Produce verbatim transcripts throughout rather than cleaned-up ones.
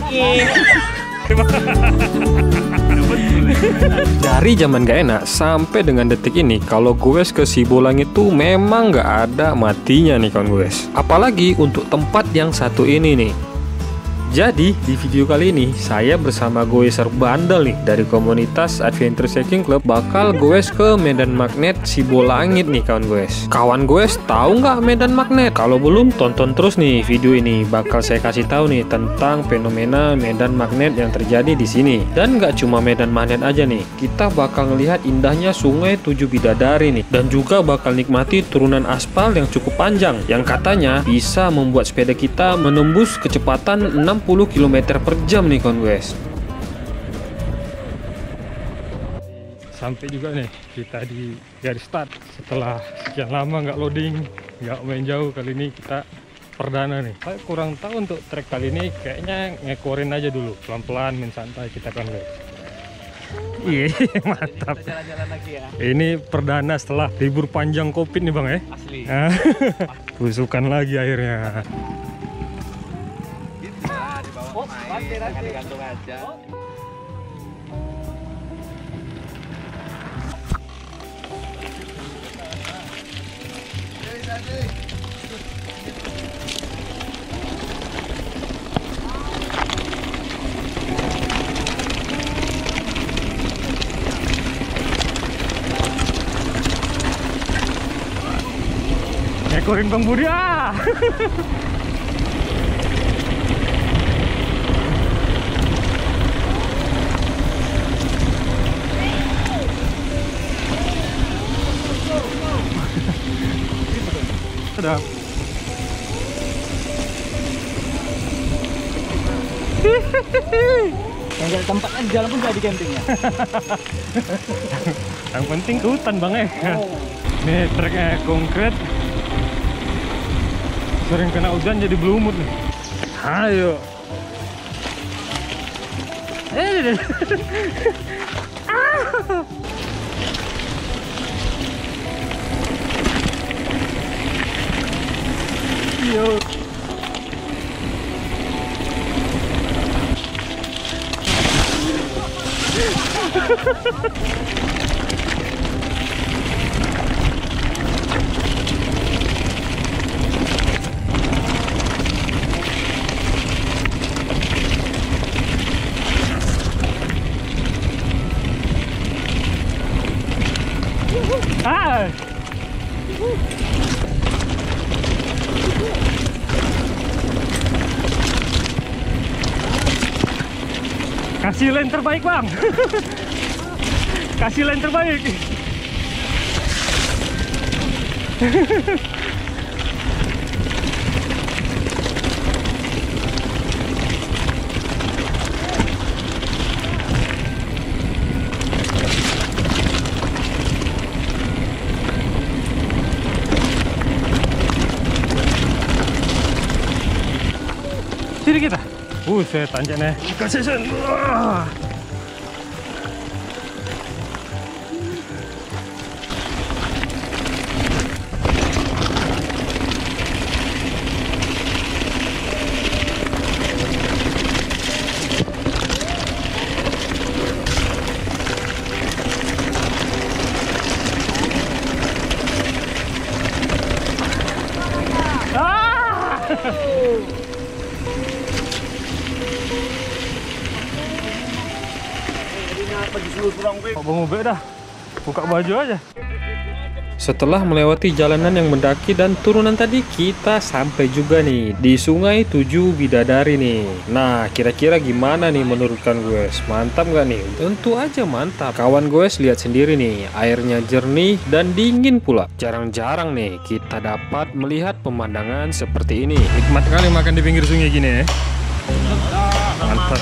Dari zaman gak enak sampai dengan detik ini, kalau gue ke Sibolangit itu memang gak ada matinya nih kawan gue. Apalagi untuk tempat yang satu ini nih. Jadi di video kali ini saya bersama goeser bandel nih dari komunitas Adventure Cycling Club bakal goes ke Medan Magnet Sibolangit nih kawan goes. Kawan goes tahu nggak Medan Magnet? Kalau belum tonton terus nih video ini, bakal saya kasih tahu nih tentang fenomena Medan Magnet yang terjadi di sini. Dan nggak cuma Medan Magnet aja nih, kita bakal ngelihat indahnya Sungai Tujuh Bidadari nih, dan juga bakal nikmati turunan aspal yang cukup panjang yang katanya bisa membuat sepeda kita menembus kecepatan enam puluh kilometer per jam nih kawan guys. Sampai juga nih kita di garis start setelah sekian lama nggak loading, nggak main jauh. Kali ini kita perdana nih. Saya kurang tahu untuk trek kali ini, kayaknya ngekorin aja dulu, pelan-pelan main santai kita kan guys. Iya, mantap. Jalan-jalan lagi ya. Ini perdana setelah libur panjang Covid nih bang ya. Asli. Tusukan lagi akhirnya. Oh, nanti nanti gantung aja. Ekorin Bang Budi ah. Ada. Yang gak tempatnya di jalan pun jadi campingnya. Yang penting ke hutan bang eh. Oh. Nih treknya konkret. Sering kena hujan jadi berlumut nih. Ayo. Eh. Ah. Yo. Ah. Kasih lane terbaik bang. Kasih lane terbaik. Sini kita. Buset, tanjaknya. Kasih sen. Wah. Bang Ube dah buka baju aja. Setelah melewati jalanan yang mendaki dan turunan tadi, kita sampai juga nih di Sungai Tujuh Bidadari nih. Nah, kira-kira gimana nih menurut kan gue? Mantap nggak nih? Tentu aja mantap. Kawan gue lihat sendiri nih, airnya jernih dan dingin pula. Jarang-jarang nih kita dapat melihat pemandangan seperti ini. Nikmat kali makan di pinggir sungai gini ya. Mantap.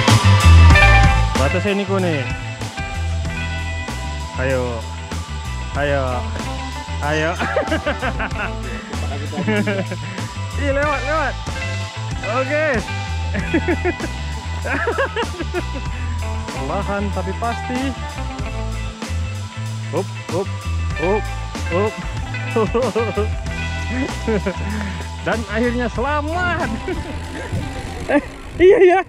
Batasnya Niko nih. Ayo. Ayo. Ayo. Ih, lewat, lewat. Oke. Perlahan tapi pasti. Up, up, up, up. Dan akhirnya selamat. Eh, iya ya.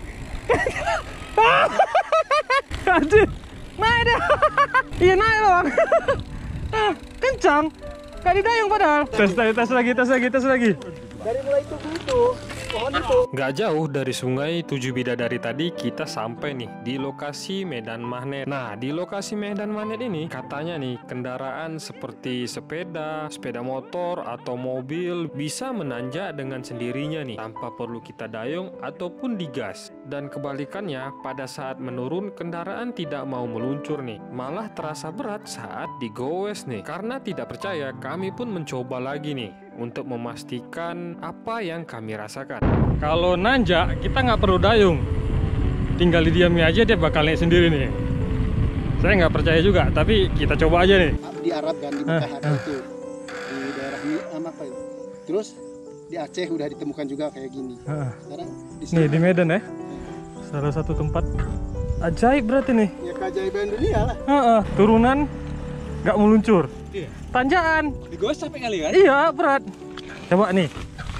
Aduh, naik dah. Iya naik loh. Ah, kencang. Gak didayung padahal. Tes lagi, tes lagi, tes lagi, tes lagi. Dari mulai itu itu pohon itu. Nggak jauh dari sungai Tujuh Bidadari tadi kita sampai nih di lokasi Medan Magnet. Nah, di lokasi Medan Magnet ini katanya nih kendaraan seperti sepeda, sepeda motor atau mobil bisa menanjak dengan sendirinya nih tanpa perlu kita dayung ataupun digas. Dan kebalikannya pada saat menurun kendaraan tidak mau meluncur nih, malah terasa berat saat digoes nih. Karena tidak percaya kami pun mencoba lagi nih untuk memastikan apa yang kami rasakan. Kalau nanjak kita nggak perlu dayung, tinggal didiami aja dia bakal naik sendiri nih. Saya nggak percaya juga, tapi kita coba aja nih. Di Arab kan, di Mekah ada itu, di daerah ini apa itu. Terus di Aceh udah ditemukan juga kayak gini. Sekarang di sini. Nih di Medan ya, salah satu tempat ajaib berarti nih. Ya keajaiban dunia lah. Ha-ha. Turunan nggak meluncur, Iya. tanjakan. Digos sampai kali kan? Iya berat. Coba nih.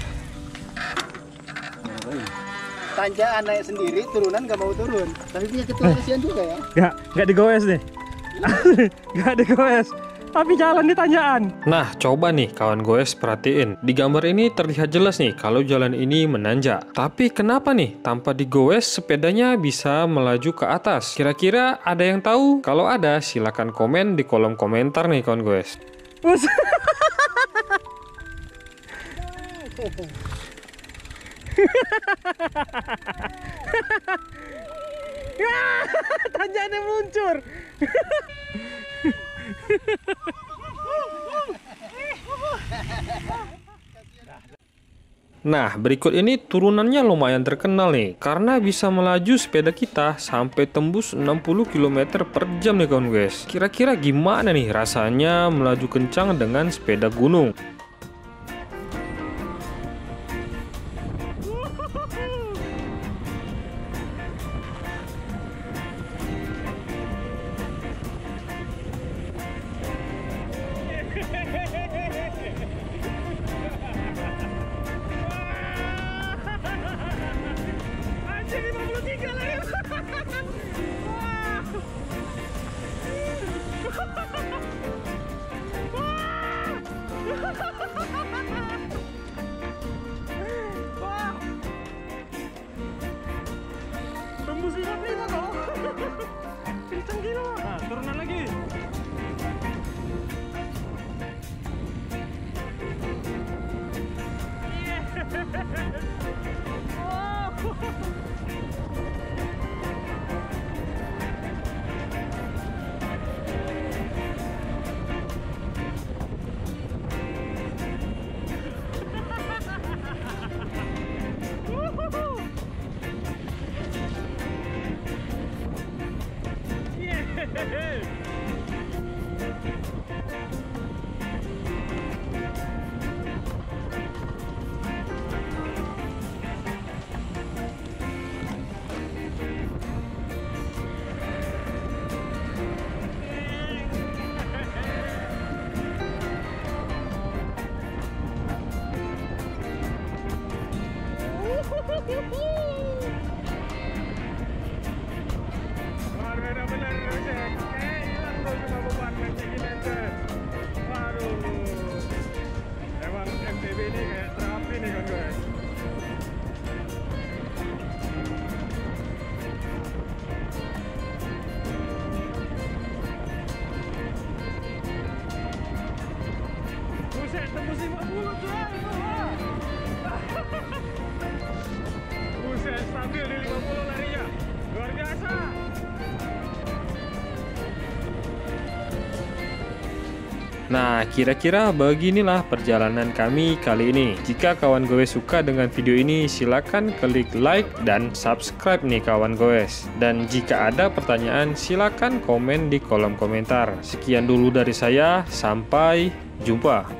Tanjakan naik sendiri, turunan nggak mau turun. Tapi punya ketua kasihan juga ya. Nggak, nggak digoes nih. Nggak digoes. Tapi jalan di tanjakan. Nah, coba nih kawan goes perhatiin. Di gambar ini terlihat jelas nih kalau jalan ini menanjak. Tapi kenapa nih tanpa digoes sepedanya bisa melaju ke atas? Kira-kira ada yang tahu? Kalau ada silakan komen di kolom komentar nih kawan goes. Bus. Tanjakannya meluncur. Nah, berikut ini turunannya lumayan terkenal nih karena bisa melaju sepeda kita sampai tembus enam puluh kilometer per jam nih kawan guys. Kira-kira gimana nih rasanya melaju kencang dengan sepeda gunung? Tembus lima puluh lima kok. Kenceng gila. Nah, turunan lagi. Benar-benar Nah, kira-kira beginilah perjalanan kami kali ini. Jika kawan goes suka dengan video ini, silakan klik like dan subscribe nih kawan goes. Dan jika ada pertanyaan, silakan komen di kolom komentar. Sekian dulu dari saya, sampai jumpa.